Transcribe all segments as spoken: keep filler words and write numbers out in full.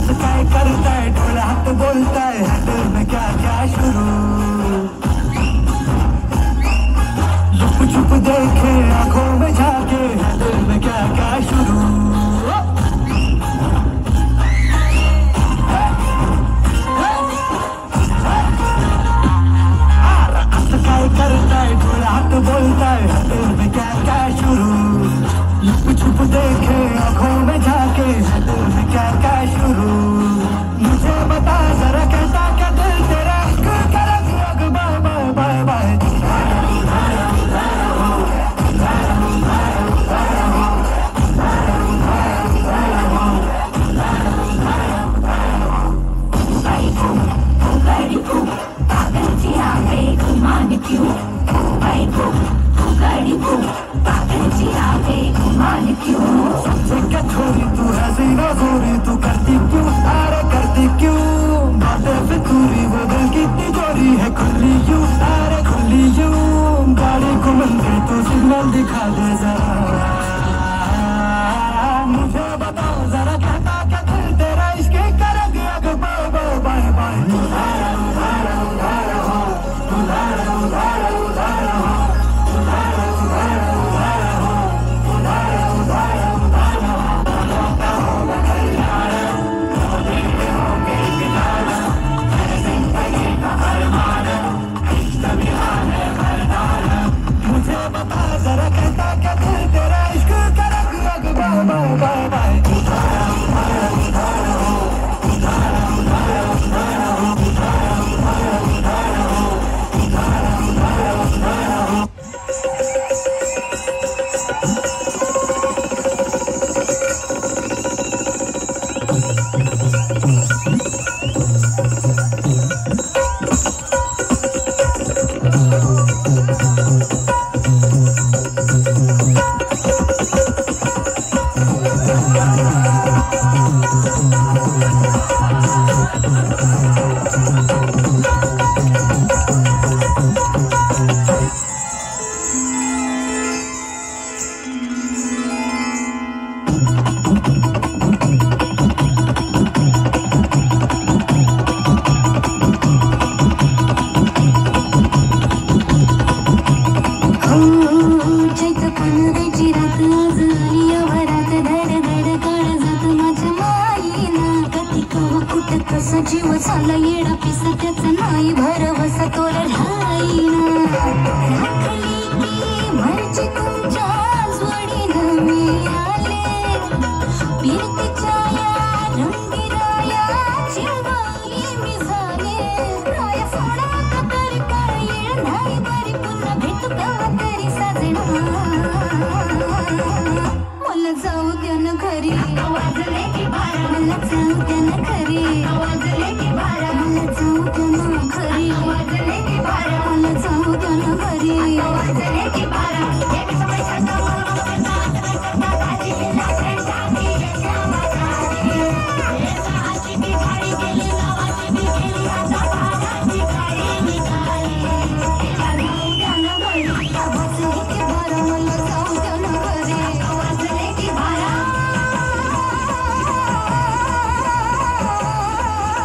sky करता है ढोल हाथ बोलता है दिल में क्या क्या शुरू छुप छुप देखे आंखों में झाके दिल में क्या क्या शुरू करता है ढोल हाथ बोलता है दिल में क्या क्या शुरू छुप छुप देखे आंखों में झाके दिल में क्या क्या शुरू मुझे बता जरा कहता क्या दिल तेरा कर बाय बाय बाय बाय क्या छोरी तू है जीना जोरी तू करती क्यों अरे करती क्यों बातें फितूरी वो दिल की तिजोरी है खुली यूं अरे खुली यूं गाड़ी को मंदिर तो सिग्नल दिखा दे जरा मुझे बताओ जरा कहता क्या दिल तेरा इसके कर दिया बाय बाय बाय बाय जीव झाला येडा पिस त्याचा नाही भरवसा तोर राहीना राखली की मर्जी तुमच्या जोडीनं मी आले पीरतीच्या या रंगीराया चिरवाई मी झाले राया सोडा तरी काय येळ नाही बरी पुन्हा भेटू का तरी साजना मला जाऊ द्या ना घरी वाजले की बारा मला जाऊ द्या ना घरी वाजले की बारा मला जाऊ द्या ना घरी वाजले की बारा मला जाऊ द्या ना घरी वाजले की बारा एक समय छाता करता करता दादी बिना फ्रेंडाची येत्या माझी एका हाती की गाडी गेली नावाची मी गेली आता भागाची गाडी निघाली जाऊ द्या ना घरी वाजले की बारा मला जाऊ द्या ना घरी वाजले की बारा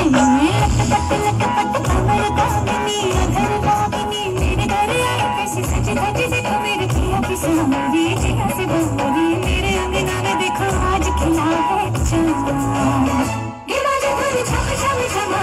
लटपट लटपट कमर दामिनी अधर दामिनी मेरे घर आई कैसे सज धज से तू मेरे पिया की सवारी जिया से बंदरी मेरे अंगना में देखो आज खिला है चांद गिरा जो धुन छम छम छम